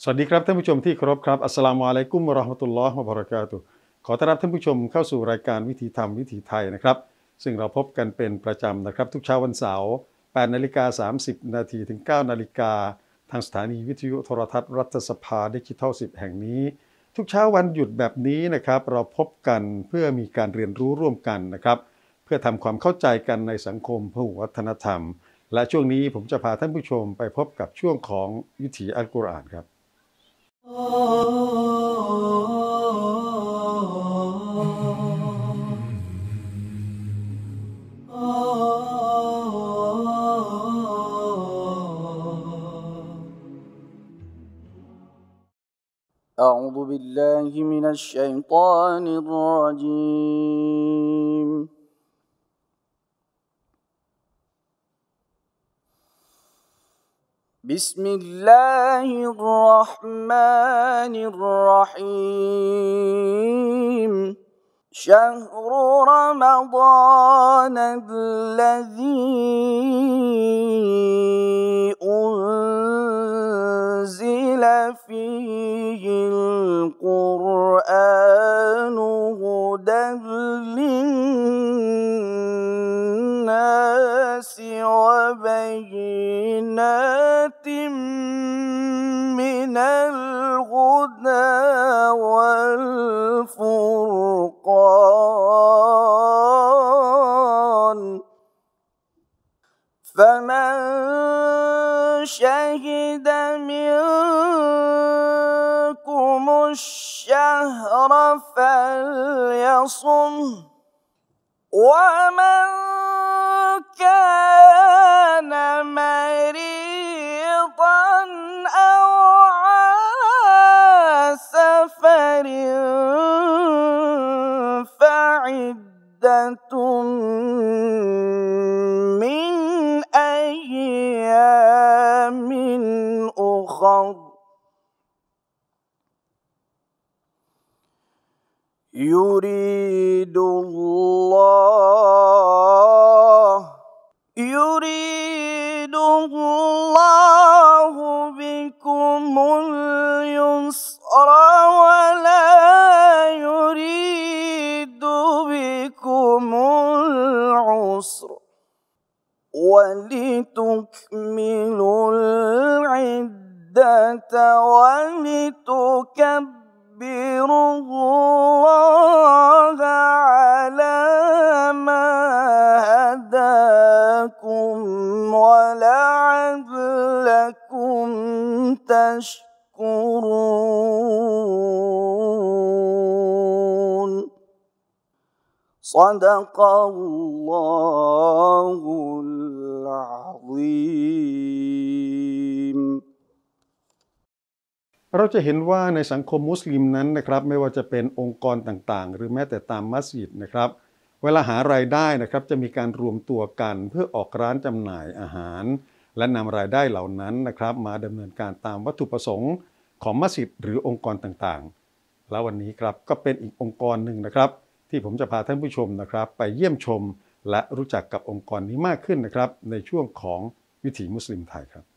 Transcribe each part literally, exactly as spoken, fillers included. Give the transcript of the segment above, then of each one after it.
สวัสดีครับท่านผู้ชมที่เคารพครับอัสสลามุอะลัยกุมวะเราะห์มะตุลลอฮ์วะบะเราะกาตุฮ์ขอต้อนรับท่านผู้ชมเข้าสู่รายการวิถีธรรมวิถีไทยนะครับซึ่งเราพบกันเป็นประจำนะครับทุกเช้าวันเสาร์แปดนาฬิกาสามสิบนาทีถึงเก้านาฬิกาทางสถานีวิทยุโทรทัศน์รัฐสภาดิจิทัลสิบแห่งนี้ทุกเช้าวันหยุดแบบนี้นะครับเราพบกันเพื่อมีการเรียนรู้ร่วมกันนะครับเพื่อทำความเข้าใจกันในสังคมพหุวัฒนธรรมและช่วงนี้ผมจะพาท่านผู้ชมไปพบกับช่วงของวิถีอัลกุรอานครับ أعوذ بالله من الشيطان الرجيم بسم الله الرحمن الرحيم شهر رمضان الذي أنزل فيه القرآن هدى للناس وبينات من الهدى والفرقان فمن شهد منكم الشهر فليصم ومن كان مريضا أو على سفر فعدة من أيام أخر يريد الله يريد الله بكم اليسر ولا يريد بكم العسر ولتكملوا العدة ولتكبروا الله على ما هداكم ولعلكم تشكرون صدق الله العظيم เราจะเห็นว่าในสังคมมุสลิมนั้นนะครับไม่ว่าจะเป็นองค์กรต่างๆหรือแม้แต่ตามมัสยิดนะครับเวลาหารายได้นะครับจะมีการรวมตัวกันเพื่อออกร้านจำหน่ายอาหารและนำรายได้เหล่านั้นนะครับมาดำเนินการตามวัตถุประสงค์ของมัสยิดหรือองค์กรต่างๆแล้ววันนี้ครับก็เป็นอีกองค์กรหนึ่งนะครับที่ผมจะพาท่านผู้ชมนะครับไปเยี่ยมชมและรู้จักกับองค์กรนี้มากขึ้นนะครับในช่วงของวิถีมุสลิมไทยครับ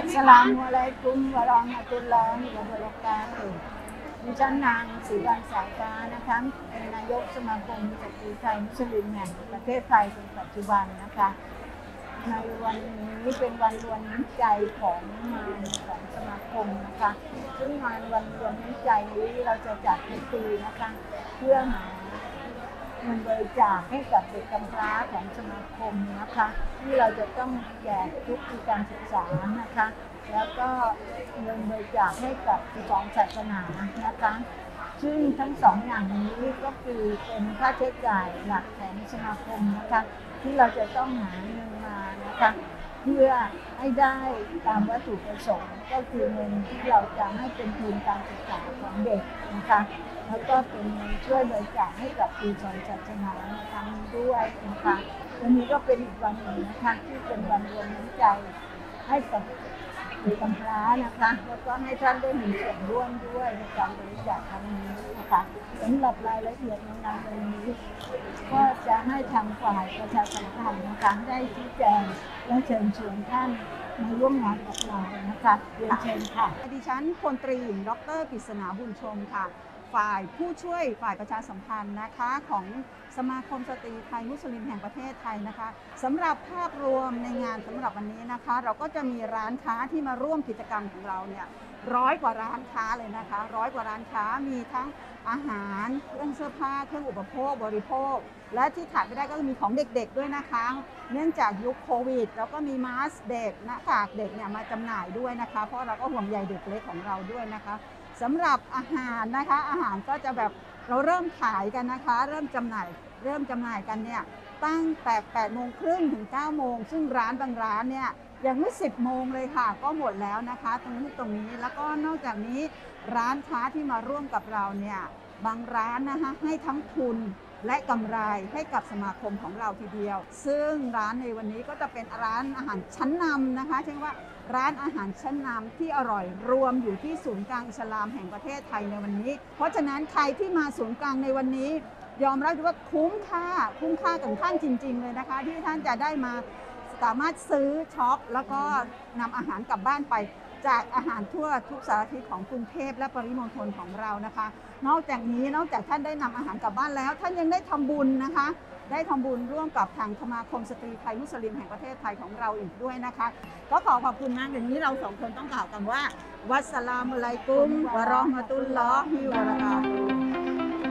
อัสสลามุอะลัยกุมวะเราะห์มะตุลลอฮิวะบะเราะกาตุฮ์ดิฉันนางศรีวรรณสายฟ้านะคะเป็นนายกสมาคมสตรีไทยมุสลิมแห่งประเทศไทยเป็นปัจจุบันนะคะในวันนี้เป็นวันรวมน้ำใจของงานของสมาคมนะคะซึ่งงานวันรวมน้ำใจนี้เราจะจัดทุกปีนะคะเพื่อหาเงินบริจาคให้กับเด็กกำพร้าของสมาคมนะคะที่เราจะต้องแจกทุกปีการศึกษานะคะแล้วก็เงินบริจาคให้กับสองศาสนานะคะซึ่งทั้งสองอย่างนี้ก็คือเป็นค่าใช้จ่ายหลักของสมาคมนะคะที่เราจะต้องหาเงินมานะคะเพื่อให้ได้ตามวัตถุประสงค์ก็คือเงินที่เราจะให้เป็นทุนการศึกษาของเด็กนะคะแล้วก็เป็นเงินช่วยบริจาคให้กับปีสอนศาสนาในครั้งนี้ด้วยนะคะวันนี้ก็เป็นอีกวันหนึ่งนะคะที่เป็นวันรวมน้ำใจให้กับเด็กกำพร้านะคะแล้วก็ให้ท่านได้มีส่วนร่วมด้วยในการบริจาคครั้งนี้นะคะสำหรับรายละเอียดในงานวันนี้ก็จะให้ทางฝ่ายประชาสัมพันธ์นะคะได้ชี้แจงและเชิญชวนท่านมาร่วมงานกับเรานะคะเรียนเชิญค่ะดิฉันพลตรีหญิงดร.กฤษณาบุญชมค่ะฝ่ายผู้ช่วยฝ่ายประชาสัมพันธ์นะคะของสมาคมสตรีไทยมุสลิมแห่งประเทศไทยนะคะสำหรับภาพรวมในงานสำหรับวันนี้นะคะเราก็จะมีร้านค้าที่มาร่วมกิจกรรมของเราเนี่ยร้อยกว่าร้านค้าเลยนะคะร้อยกว่าร้านค้ามีทั้งอาหารเครื่องเสื้อผ้าเครื่องอุปโภคบริโภคและที่ขาดไม่ได้ก็มีของเด็กๆด้วยนะคะเนื่องจากยุคโควิดแล้วก็มีมาสก์เด็กหน้ากากเด็กเนี่ยมาจำหน่ายด้วยนะคะเพราะเราก็ห่วงใยเด็กเล็กของเราด้วยนะคะสำหรับอาหารนะคะอาหารก็จะแบบเราเริ่มขายกันนะคะเริ่มจำหน่ายเริ่มจำหน่ายกันเนี่ยตั้งแต่แปดโมงครึ่งถึงเก้าโมงซึ่งร้านบางร้านเนี่ยยังไม่สิบโมงเลยค่ะก็หมดแล้วนะคะตรงนี้ตรงนี้แล้วก็นอกจากนี้ร้านค้าที่มาร่วมกับเราเนี่ยบางร้านนะคะให้ทั้งทุนและกำไรให้กับสมาคมของเราทีเดียวซึ่งร้านในวันนี้ก็จะเป็นร้านอาหารชั้นนำนะคะเช่นว่าร้านอาหารชั้นนำที่อร่อยรวมอยู่ที่ศูนย์กลางอิสลามแห่งประเทศไทยในวันนี้เพราะฉะนั้นใครที่มาศูนย์กลางในวันนี้ยอมรับว่าคุ้มค่าคุ้มค่าถึงขั้นจริงๆเลยนะคะที่ท่านจะได้มาสามารถซื้อช็อปแล้วก็นำอาหารกลับบ้านไปจากอาหารทั่วทุกสารทิศของกรุงเทพและปริมณฑลของเรานะคะนอกจากนี้นอกจากท่านได้นำอาหารกลับบ้านแล้วท่านยังได้ทำบุญนะคะได้ทำบุญร่วมกับทางสมาคมสตรีไทยมุสลิมแห่งประเทศไทยของเราอีกด้วยนะคะก็ขอขอบคุณมากอย่างนี้เราสองคนต้องกล่าวกันว่าวัสสลามุอะลัยกุมวะเราะห์มะตุลลอฮิวะบะเราะกาตุฮ์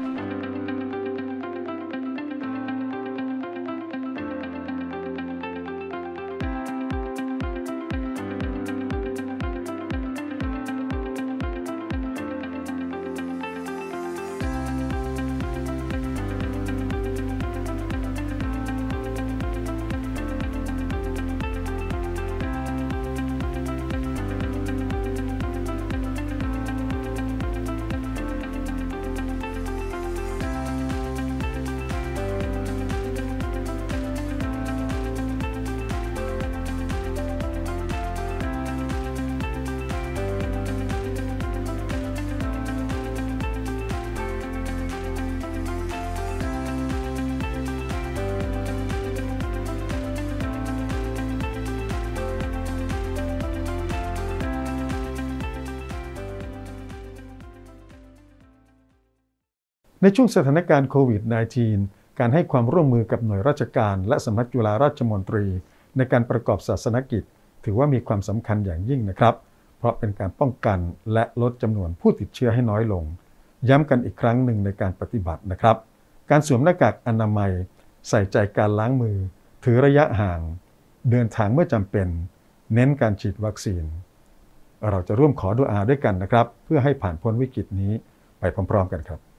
ในช่วงสถานการณ์โควิด สิบเก้า การให้ความร่วมมือกับหน่วยราชการและสำนักจุฬาราชมนตรีในการประกอบศาสนกิจถือว่ามีความสำคัญอย่างยิ่งนะครับเพราะเป็นการป้องกันและลดจำนวนผู้ติดเชื้อให้น้อยลงย้ำกันอีกครั้งหนึ่งในการปฏิบัตินะครับการสวมหน้ากากอนามัยใส่ใจการล้างมือถือระยะห่างเดินทางเมื่อจำเป็นเน้นการฉีดวัคซีนเราจะร่วมขอดุอาด้วยกันนะครับเพื่อให้ผ่านพ้นวิกฤตนี้ไปพร้อมๆกันครับ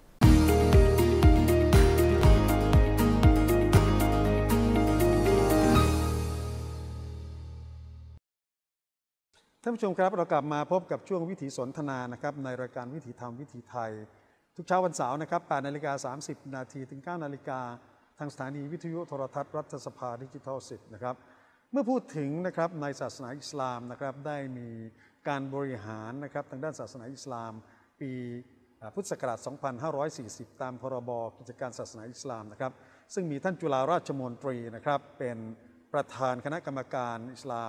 ท่านผู้ชมครับเรากลับมาพบกับช่วงวิถีสนทนานะครับในรายการวิถีธรรมวิถีไทยทุกเช้าวันเสาร์นะครับแปดนาฬิกาสามสิบนาทีถึงเก้านาฬิกาทางสถานีวิทยุโทรทัศน์รัฐสภาดิจิทัลสิบนะครับเมื่อพูดถึงนะครับในศาสนาอิสลามนะครับได้มีการบริหารนะครับทางด้านศาสนาอิสลามปีพุทธศักราชสองพันห้าร้อยสี่สิบตามพรบกิจการศาสนาอิสลามนะครับซึ่งมีท่านจุฬาราชมนตรีนะครับเป็นประธานคณะกรรมการอิสลาม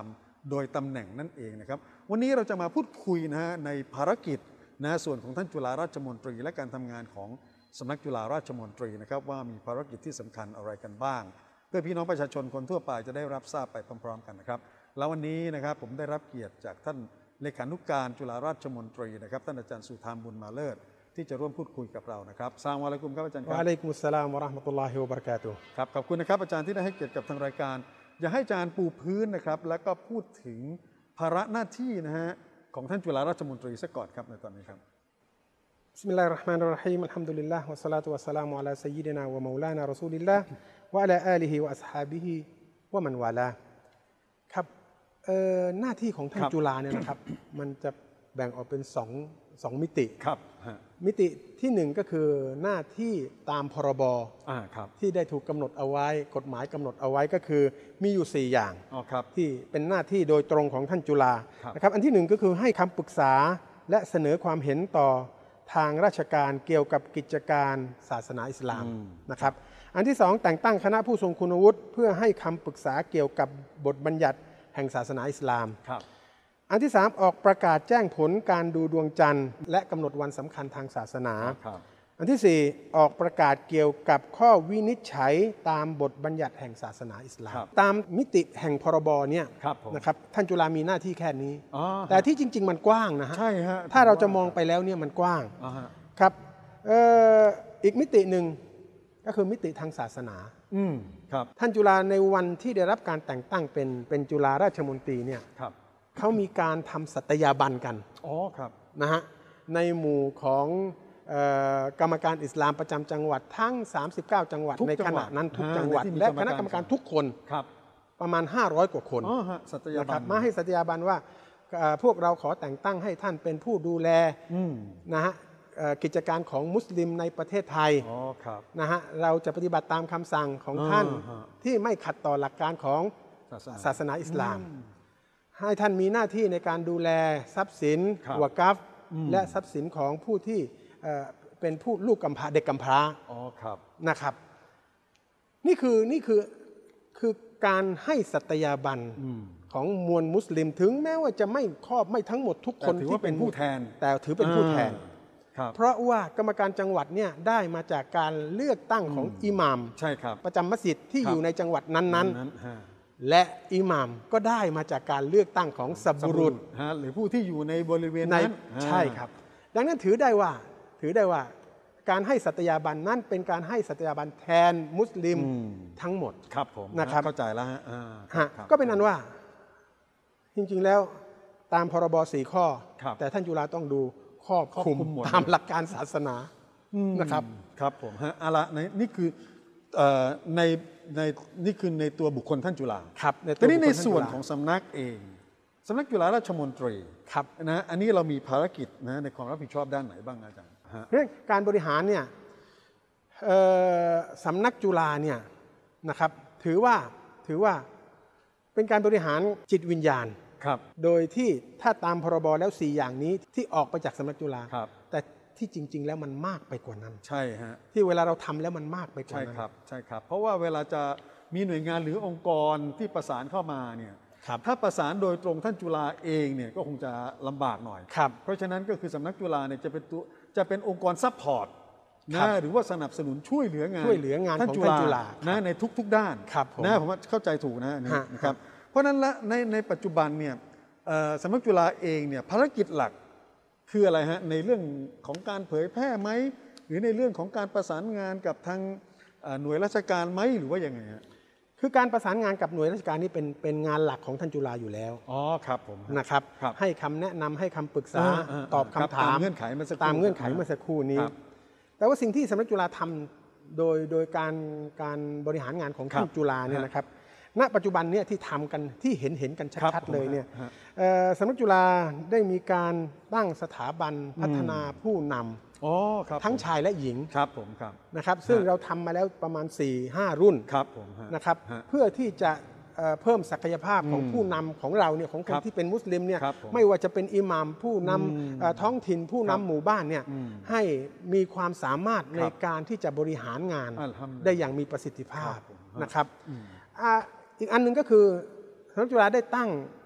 โดยตำแหน่งนั่นเองนะครับวันนี้เราจะมาพูดคุยนะฮะในภารกิจนะส่วนของท่านจุฬาราชมนตรีและการทำงานของสำนักจุฬาราชมนตรีนะครับว่ามีภารกิจที่สำคัญอะไรกันบ้างเพื่อพี่น้องประชาชนคนทั่วไปจะได้รับทราบไปพร้อมๆกันนะครับแล้ววันนี้นะครับผมได้รับเกียรติจากท่านเลขานุการจุฬาราชมนตรีนะครับท่านอาจารย์สุธามบุญมาเลิศที่จะร่วมพูดคุยกับเรานะครับอัสสลามุอะลัยกุมครับอาจารย์ครับวะอะลัยกุมุสสลามวะเราะห์มะตุลลอฮิวะบะเราะกาตุฮ์ครับขอบคุณนะครับอาจารย์ที่ได้ให้เกียรติกับทางรายการอยากให้อาจารย์ปูพื้นนะครับแล้วก็พูดถึงภาระหน้าที่นะฮะของท่านจุฬาราชมนตรีซะก่อนครับในตอนนี้ครับบิสมิลลาฮิรเราะห์มานิรเราะฮีมอัลฮัมดุลิลลาฮ์วะศอลาตุวะสสลามุอะลาซัยยิดินาวะเมาลานารอซูลิลลาฮ์วะอะลาอาลิฮิวะอัศฮาบิฮิวะมันวาลาครับเอ่อหน้าที่ของท่านจุฬาเนี่ยนะครับมันจะแบ่งออกเป็นสองสองมิติครับมิติที่หนึ่งก็คือหน้าที่ตามพรบอ่าครับที่ได้ถูกกำหนดเอาไว้กฎหมายกำหนดเอาไว้ก็คือมีอยู่สี่อย่างอ๋อครับที่เป็นหน้าที่โดยตรงของท่านจุฬานะครับอันที่หนึ่งก็คือให้คำปรึกษาและเสนอความเห็นต่อทางราชการเกี่ยวกับกิจการศาสนาอิสลามนะครับอันที่สองแต่งตั้งคณะผู้ทรงคุณวุฒิเพื่อให้คำปรึกษาเกี่ยวกับบทบัญญัติแห่งศาสนาอิสลามครับอันที่สามออกประกาศแจ้งผลการดูดวงจันทร์และกำหนดวันสำคัญทางศาสนาอันที่สี่ออกประกาศเกี่ยวกับข้อวินิจฉัยตามบทบัญญัติแห่งศาสนาอิสลามตามมิติแห่งพรบเนี่ยนะครับท่านจุฬามีหน้าที่แค่นี้แต่ที่จริงๆมันกว้างนะฮะใช่ฮะถ้าเราจะมองไปแล้วเนี่ยมันกว้างครับเอ่ออีกมิติหนึ่งก็คือมิติทางศาสนาอืมครับท่านจุฬาในวันที่ได้รับการแต่งตั้งเป็นเป็นจุฬาราชมนตรีเนี่ยเขามีการทำสัตยาบันกันอ๋อครับนะฮะในหมู่ของกรรมการอิสลามประจำจังหวัดทั้งสามสิบเก้าจังหวัดในขณะนั้นทุกจังหวัดและคณะกรรมการทุกคนประมาณห้าร้อยกว่าคนนะครับมาให้สัตยาบันว่าพวกเราขอแต่งตั้งให้ท่านเป็นผู้ดูแลนะฮะกิจการของมุสลิมในประเทศไทยนะฮะเราจะปฏิบัติตามคำสั่งของท่านที่ไม่ขัดต่อหลักการของศาสนาอิสลามให้ท่านมีหน้าที่ในการดูแลทรัพย์สินวะกัฟและทรัพย์สินของผู้ที่เป็นผู้ลูกกำพร้าเด็กกำพร้าอ๋อครับนะครับนี่คือนี่คือคือการให้สัตยาบันของมวลมุสลิมถึงแม้ว่าจะไม่ครอบไม่ทั้งหมดทุกคนที่เป็นผู้แทนแต่ถือเป็นผู้แทนเพราะว่ากรรมการจังหวัดเนี่ยได้มาจากการเลือกตั้งของอิหม่ามใช่ครับประจำมัสยิดที่อยู่ในจังหวัดนั้นๆและอิหม่ามก็ได้มาจากการเลือกตั้งของสับบุรุษหรือผู้ที่อยู่ในบริเวณนั้นใช่ครับดังนั้นถือได้ว่าถือได้ว่าการให้สัตยาบันนั้นเป็นการให้สัตยาบันแทนมุสลิมทั้งหมดครับผมนะครับเข้าใจแล้วฮะก็เป็นนั้นว่าจริงๆแล้วตามพรบสี่ข้อแต่ท่านจุฬาต้องดูครอบคลุมตามหลักการศาสนานะครับครับผมฮะอะละนี่คือในในนี่คือในตัวบุคคลท่านจุฬาครับแต่นี่ในส่วนของสำนักเองสำนักจุฬาราชมนตรีครับนะอันนี้เรามีภารกิจนะในความรับผิดชอบด้านไหนบ้างอาจารย์เรื่องการบริหารเนี่ยสำนักจุฬาเนี่ยนะครับถือว่าถือว่าเป็นการบริหารจิตวิญญาณครับโดยที่ถ้าตามพรบแล้วสี่อย่างนี้ที่ออกไปจากสำนักจุฬาแต่ที่จริงๆแล้วมันมากไปกว่านั้นใช่ฮะที่เวลาเราทำแล้วมันมากไปกว่านั้นใช่ครับใช่ครับเพราะว่าเวลาจะมีหน่วยงานหรือองค์กรที่ประสานเข้ามาเนี่ยถ้าประสานโดยตรงท่านจุฬาเองเนี่ยก็คงจะลำบากหน่อยเพราะฉะนั้นก็คือสำนักจุฬาเนี่ยจะเป็นตัวจะเป็นองค์กรซัพพอร์ตนะหรือว่าสนับสนุนช่วยเหลืองานช่วยเหลืองานของท่านจุฬานะในทุกๆด้านนะผมว่าเข้าใจถูกนะนะครับเพราะนั้นละในในปัจจุบันเนี่ยสำนักจุฬาเองเนี่ยภารกิจหลักคืออะไรฮะในเรื่องของการเผยแพร่ไหมหรือในเรื่องของการประสานงานกับทางหน่วยราชการไหมหรือว่ายังไงฮะคือการประสานงานกับหน่วยราชการนี่เป็นเป็นงานหลักของท่านจุฬาอยู่แล้วอ๋อครับผมนะครับให้คำแนะนำให้คำปรึกษาตอบคำถามตามเงื่อนไขเมื่อสักครู่ตามเงื่อนไขเมื่อสักครู่นี้แต่ว่าสิ่งที่สำนักจุฬาทำโดยโดยการการบริหารงานของท่านจุฬาเนี่ยนะครับณปัจจุบันเนี่ยที่ทำกันที่เห็นเห็นกันชัดๆเลยเนี่ยสำนักจุฬาได้มีการตั้งสถาบันพัฒนาผู้นำทั้งชายและหญิงครับผมครับนะครับซึ่งเราทำมาแล้วประมาณ สี่ห้า รุ่นครับผมนะครับเพื่อที่จะเพิ่มศักยภาพของผู้นำของเราเนี่ยของคนที่เป็นมุสลิมเนี่ยไม่ว่าจะเป็นอิหม่ามผู้นำท้องถิ่นผู้นำหมู่บ้านเนี่ยให้มีความสามารถในการที่จะบริหารงานได้อย่างมีประสิทธิภาพนะครับอีกอันหนึ่งก็คือสำนักจุฬาได้ตั้ง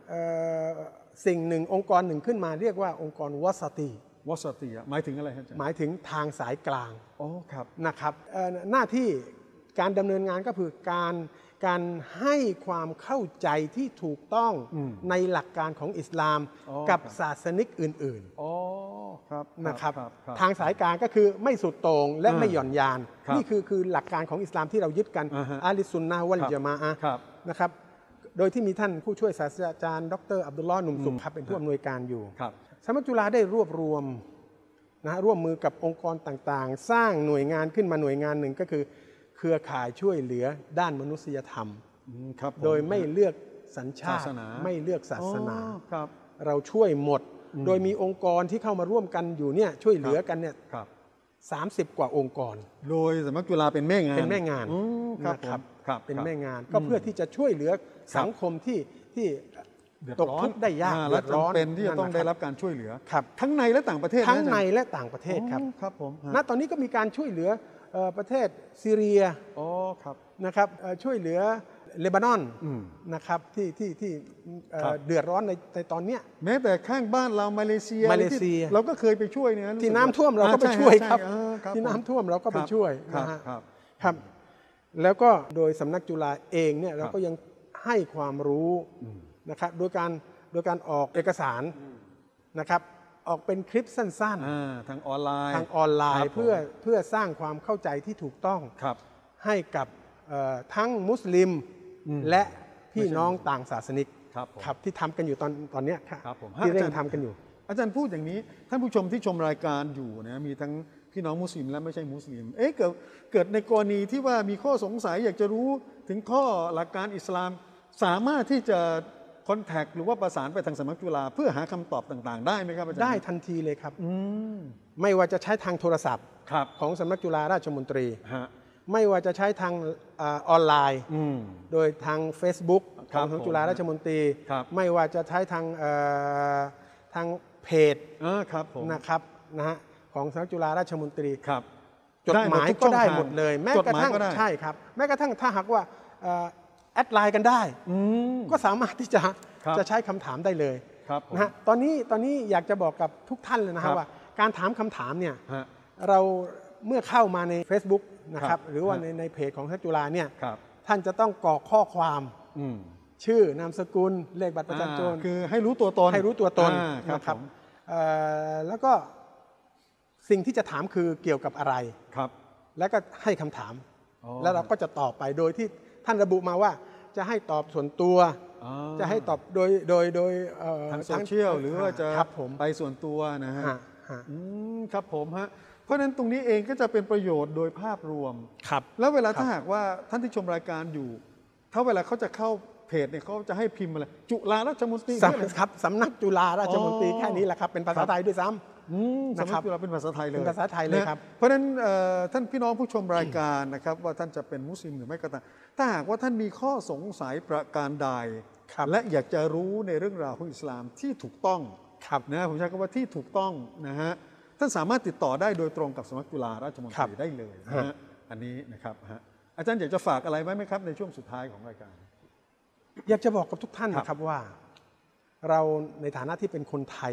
สิ่งหนึ่งองค์กรหนึ่งขึ้นมาเรียกว่าองค์กรวัสตีวัสตีหมายถึงอะไรครับอาจารย์หมายถึงทางสายกลางโอ้ครับนะครับหน้าที่การดำเนินงานก็คือการการให้ความเข้าใจที่ถูกต้องในหลักการของอิสลามกับศาสนิกอื่นๆนะครับทางสายกลางก็คือไม่สุดโต่งและไม่หย่อนยานนี่คือคือหลักการของอิสลามที่เรายึดกันอาลิสุนนะฮ์วัลญะมาอะห์นะครับโดยที่มีท่านผู้ช่วยศาสตราจารย์ดรอับดุลลอฮ์หนุ่มสุขครับเป็นผู้อำนวยการอยู่สมัชจุฬาได้รวบรวมนะร่วมมือกับองค์กรต่างๆสร้างหน่วยงานขึ้นมาหน่วยงานหนึ่งก็คือเครือข่ายช่วยเหลือด้านมนุษยธรรมโดยไม่เลือกสัญชาติไม่เลือกศาสนาเราช่วยหมดโดยมีองค์กรที่เข้ามาร่วมกันอยู่เนี่ยช่วยเหลือกันเนี่ยสามสิบกว่าองค์กรโดยสมัชจุฬาเป็นแม่งานเป็นแม่งานนะครับเป็นแม่งานก็เพื่อที่จะช่วยเหลือสังคมที่ที่ตกทุกข์ได้ยากและจำเป็นที่จะต้องได้รับการช่วยเหลือทั้งในและต่างประเทศทั้งในและต่างประเทศครับครับผมณตอนนี้ก็มีการช่วยเหลือประเทศซีเรียนะครับช่วยเหลือเลบานอนนะครับที่ที่ที่เดือดร้อนในในตอนนี้แม้แต่ข้างบ้านเรามาเลเซียมาเลเซียเราก็เคยไปช่วยเนี่ยที่น้ำท่วมเราก็ไปช่วยครับที่น้ำท่วมเราก็ไปช่วยนะครับแล้วก็โดยสำนักจุฬาเองเนี่ยเราก็ยังให้ความรู้นะครับโดยการโดยการออกเอกสารนะครับออกเป็นคลิปสั้นๆทางออนไลน์ทางออนไลน์เพื่อเพื่อสร้างความเข้าใจที่ถูกต้องให้กับทั้งมุสลิมและพี่น้องต่างศาสนิกครับที่ทำกันอยู่ตอนตอนนี้ที่เร่งทำกันอยู่อาจารย์พูดอย่างนี้ท่านผู้ชมที่ชมรายการอยู่นะมีทั้งพี่น้องมุสลิมและไม่ใช่มุสลิมเอ๊ะเกิดเกิดในกรณีที่ว่ามีข้อสงสัยอยากจะรู้ถึงข้อหลักการอิสลามสามารถที่จะคอนแทคหรือว่าประสานไปทางสำนักจุฬาเพื่อหาคำตอบต่างๆได้ไหมครับอาจารย์ได้ทันทีเลยครับไม่ว่าจะใช้ทางโทรศัพท์ของสำนักจุฬาราชมนตรีไม่ว่าจะใช้ทางออนไลน์โดยทาง Facebook ของสำนักจุฬาราชมนตรีไม่ว่าจะใช้ทางทางเพจนะครับนะฮะของสำนักจุฬาราชมนตรีจดหมายก็ได้หมดเลยแม้กระทั่งใช่ครับแม้กระทั่งถ้าหากว่าแอดไลน์กันได้ก็สามารถที่จะจะใช้คำถามได้เลยนะฮะตอนนี้ตอนนี้อยากจะบอกกับทุกท่านเลยนะครับว่าการถามคำถามเนี่ยเราเมื่อเข้ามาใน Facebook นะครับหรือว่าในในเพจของสำนักจุฬาเนี่ยท่านจะต้องกรอกข้อความชื่อนามสกุลเลขบัตรประชาชนคือให้รู้ตัวตนให้รู้ตัวตนนะครับแล้วก็สิ่งที่จะถามคือเกี่ยวกับอะไรแล้วก็ให้คำถามแล้วเราก็จะตอบไปโดยที่ท่านระบุมาว่าจะให้ตอบส่วนตัวจะให้ตอบโดยโดยโดยทางโซเชียลหรือว่าจะไปส่วนตัวนะฮะครับผมฮะเพราะฉะนั้นตรงนี้เองก็จะเป็นประโยชน์โดยภาพรวมครับแล้วเวลาถ้าหากว่าท่านที่ชมรายการอยู่ถ้าเวลาเขาจะเข้าเพจเนี่ยเขาจะให้พิมพ์อะไรจุฬาราชมนตรีครับสำนักจุฬาราชมนตรีแค่นี้แหละครับเป็นภาษาไทยด้วยซ้ำนะครับจุฬาเป็นภาษาไทยเลยเป็นภาษาไทยเลยครับเพราะฉะนั้นท่านพี่น้องผู้ชมรายการนะครับว่าท่านจะเป็นมุสลิมหรือไม่ก็ตามถ้าหากว่าท่านมีข้อสงสัยประการใดและอยากจะรู้ในเรื่องราวของอิสลามที่ถูกต้องนะผมใช้คำว่าที่ถูกต้องนะฮะท่านสามารถติดต่อได้โดยตรงกับสำนักจุฬาราชมนตรีได้เลยนะฮะอันนี้นะครับฮะอาจารย์อยากจะฝากอะไรไหมครับในช่วงสุดท้ายของรายการอยากจะบอกกับทุกท่านนะครับว่าเราในฐานะที่เป็นคนไทย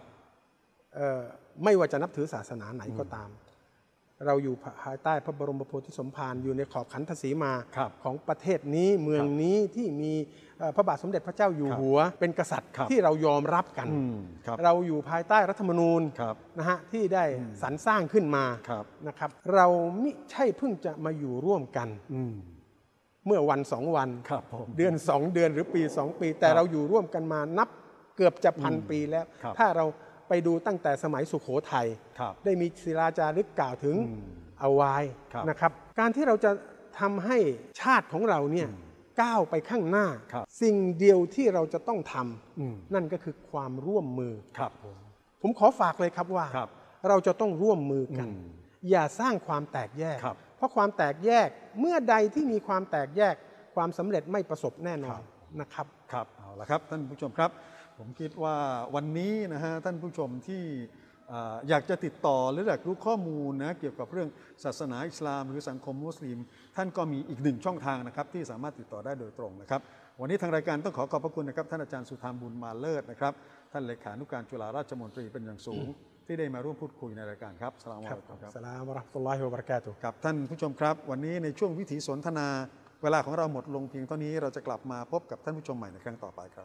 ไม่ว่าจะนับถือศาสนาไหนก็ตามเราอยู่ภายใต้พระบรมโพธิสมภารอยู่ในขอบขันธสีมาของประเทศนี้เมืองนี้ที่มีพระบาทสมเด็จพระเจ้าอยู่หัวเป็นกษัตริย์ที่เรายอมรับกันเราอยู่ภายใต้รัฐธรรมนูญนะฮะที่ได้สรรสร้างขึ้นมานะครับเราไม่ใช่เพิ่งจะมาอยู่ร่วมกันเมื่อวันสองวันเดือนสองเดือนหรือปีสองปีแต่เราอยู่ร่วมกันมานับเกือบจะพันปีแล้วถ้าเราไปดูตั้งแต่สมัยสุโขทัยได้มีศิลาจารึกกล่าวถึงเอาไว้นะครับการที่เราจะทำให้ชาติของเราเนี่ยก้าวไปข้างหน้าสิ่งเดียวที่เราจะต้องทำนั่นก็คือความร่วมมือผมขอฝากเลยครับว่าเราจะต้องร่วมมือกันอย่าสร้างความแตกแยกเพราะความแตกแยกเมื่อใดที่มีความแตกแยกความสำเร็จไม่ประสบแน่นอนนะครับครับเอาละครับท่านผู้ชมครับผมคิดว่าวันนี้นะฮะท่านผู้ชมที่อยากจะติดต่อหรืออยากรู้ข้อมูลนะเกี่ยวกับเรื่องศาสนาอิสลามหรือสังคมมุสลิมท่านก็มีอีกหนึ่งช่องทางนะครับที่สามารถติดต่อได้โดยตรงนะครับวันนี้ทางรายการต้องขอขอบพระคุณนะครับท่านอาจารย์สุธรรมบุญมาเลิศนะครับท่านเลขานุการจุฬาราชมนตรีเป็นอย่างสูงที่ได้มาร่วมพูดคุยในรายการครับสลามอะลัยกุมครับสลามวะเราะห์มะตุลลอฮิวะบะเราะกาตุฮ์ครับท่านผู้ชมครับวันนี้ในช่วงวิถีสนทนาเวลาของเราหมดลงเพียงเท่านี้เราจะกลับมาพบกับท่านผู้ชมใหม่ในครั้งต่อไปครับ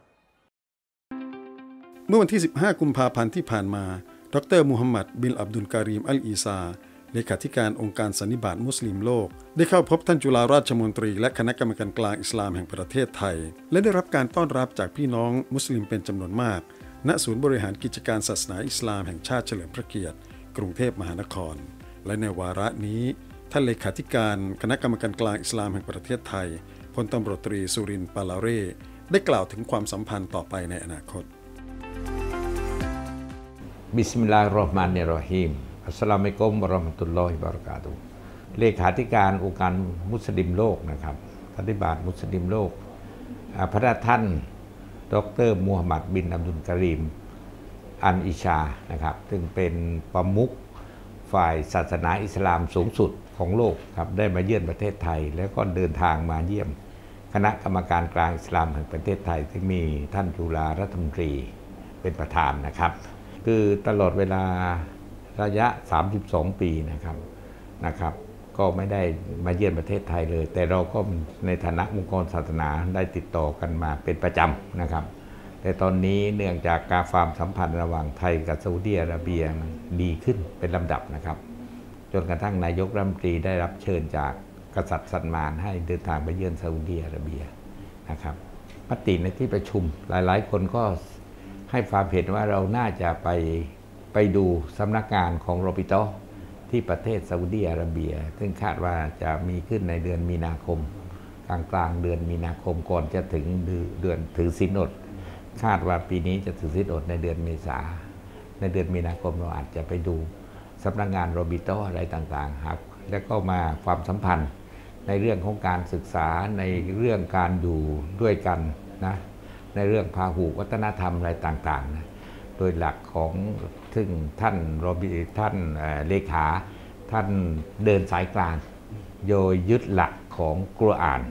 เมื่อวันที่สิบห้ากุมภาพันธ์ที่ผ่านมาดรมูฮัมหมัดบินอับดุลการีมอัลอีซาเลขาธิการองค์การสันนิบาตมุสลิมโลกได้เข้าพบท่านจุฬาราชมนตรีและคณะกรรมการกลางอิสลามแห่งประเทศไทยและได้รับการต้อนรับจากพี่น้องมุสลิมเป็นจำนวนมากณศูนย์บริหารกิจการศาสนาอิสลามแห่งชาติเฉลิมพระเกียรติกรุงเทพมหานครและในวาระนี้ท่านเลขาธิการคณะกรรมการกลางอิสลามแห่งประเทศไทยพลตำรวจตรีสุรินทร์ปาลาเร่ได้กล่าวถึงความสัมพันธ์ต่อไปในอนาคตบิสมิลลาฮิรเราะห์มานิรเราะฮีมอัสสลามุอะลัยกุมวะเราะห์มะตุลลอฮิวะบะเราะกาตุฮ์เลขาธิการองค์การมุสลิมโลกนะครับสันนิบาตมุสลิมโลกพระท่านดรมูฮัมหมัดบินอับดุลการีมอันอิชานะครับซึ่งเป็นประมุขฝ่ายศาสนาอิสลามสูงสุดของโลกครับได้มาเยือนประเทศไทยแล้วก็เดินทางมาเยี่ยมคณะกรรมการกลางอิสลามแห่งประเทศไทยที่มีท่านจุฬารัฐมนตรีเป็นประธานนะครับคือตลอดเวลาระยะสามสิบสองปีนะครับนะครับก็ไม่ได้มาเยือนประเทศไทยเลยแต่เราก็ในฐานะองค์กรศาสนาได้ติดต่อกันมาเป็นประจำนะครับแต่ตอนนี้เนื่องจากการความสัมพันธ์ระหว่างไทยกับซาอุดิอาระเบียดีขึ้นเป็นลำดับนะครับจนกระทั่งนายกรัฐมนตรีได้รับเชิญจากกษัตริย์ซัลมานให้เดินทางไปเยือนซาอุดิอาระเบียนะครับมติในที่ประชุมหลายๆคนก็ให้ความเห็นว่าเราน่าจะไปไปดูสำนักงานของโรบิโตที่ประเทศซาอุดิอาระเบียซึ่งคาดว่าจะมีขึ้นในเดือนมีนาคมกลางกลางเดือนมีนาคมก่อนจะถึงเดือนถือศีลอดคาดว่าปีนี้จะถือศีลอดในเดือนเมษาในเดือนมีนาคมเราอาจจะไปดูสำนักงานโรบิโตอะไรต่างๆครับแล้วก็มาความสัมพันธ์ในเรื่องของการศึกษาในเรื่องการอยู่ด้วยกันนะในเรื่องพาหุวัฒนธรรมอะไรต่างๆนะโดยหลักของซึ่งท่านโรบิท่านเลขาท่านเดินสายกลางโดยยึดหลักของกุรอาน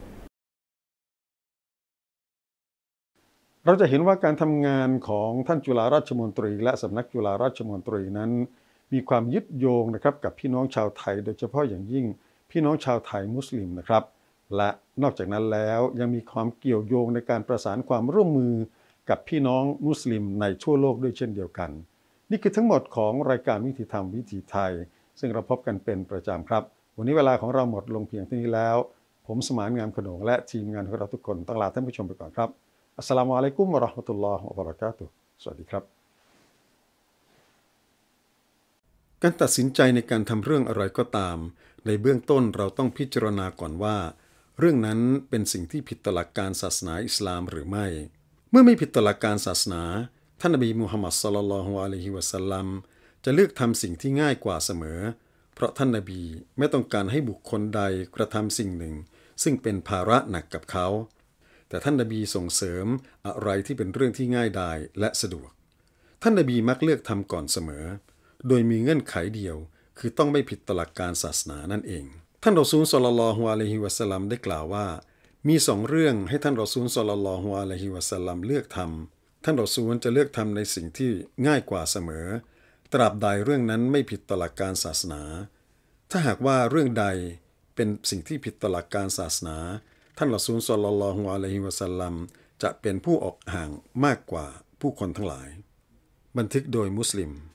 เราจะเห็นว่าการทำงานของท่านจุฬาราชมนตรีและสำนักจุฬาราชมนตรีนั้นมีความยึดโยงนะครับกับพี่น้องชาวไทยโดยเฉพาะอย่างยิ่งพี่น้องชาวไทยมุสลิมนะครับและนอกจากนั้นแล้วยังมีความเกี่ยวโยงในการประสานความร่วมมือกับพี่น้องมุสลิมในทั่วโลกด้วยเช่นเดียวกันนี่คือทั้งหมดของรายการวิถีธรรมวิถีไทยซึ่งเราพบกันเป็นประจำครับวันนี้เวลาของเราหมดลงเพียงเท่านี้แล้วผมสมานงามขนงและทีมงานของเราทุกคนต้องลาท่านผู้ชมไปก่อนครับอัสสลามุอะลัยกุมวะเราะห์มะตุลลอฮิวะบะเราะกาตุฮ์สวัสดีครับการตัดสินใจในการทำเรื่องอะไรก็ตามในเบื้องต้นเราต้องพิจารณาก่อนว่าเรื่องนั้นเป็นสิ่งที่ผิดต่อหลักการศาสนาอิสลามหรือไม่เมื่อไม่ผิดต่อหลักการศาสนาท่านนบีมุฮัมมัดศ็อลลัลลอฮุอะลัยฮิวะซัลลัมจะเลือกทำสิ่งที่ง่ายกว่าเสมอเพราะท่านนบีไม่ต้องการให้บุคคลใดกระทำสิ่งหนึ่งซึ่งเป็นภาระหนักกับเขาแต่ท่านนบีส่งเสริมอะไรที่เป็นเรื่องที่ง่ายดายและสะดวกท่านนบีมักเลือกทำก่อนเสมอโดยมีเงื่อนไขเดียวคือต้องไม่ผิดต่อหลักการศาสนานั่นเองท่านรอซูลศ็อลลัลลอฮุอะลัยฮิวะซัลลัมได้กล่าวว่ามีสองเรื่องให้ท่านรอซูลศ็อลลัลลอฮุอะลัยฮิวะซัลลัมเลือกทำท่านรอซูลจะเลือกทำในสิ่งที่ง่ายกว่าเสมอตราบใดเรื่องนั้นไม่ผิดต่อหลักการศาสนาถ้าหากว่าเรื่องใดเป็นสิ่งที่ผิดต่อหลักการศาสนาท่านรอซูลศ็อลลัลลอฮุอะลัยฮิวะซัลลัมจะเป็นผู้ออกห่างมากกว่าผู้คนทั้งหลายบันทึกโดยมุสลิม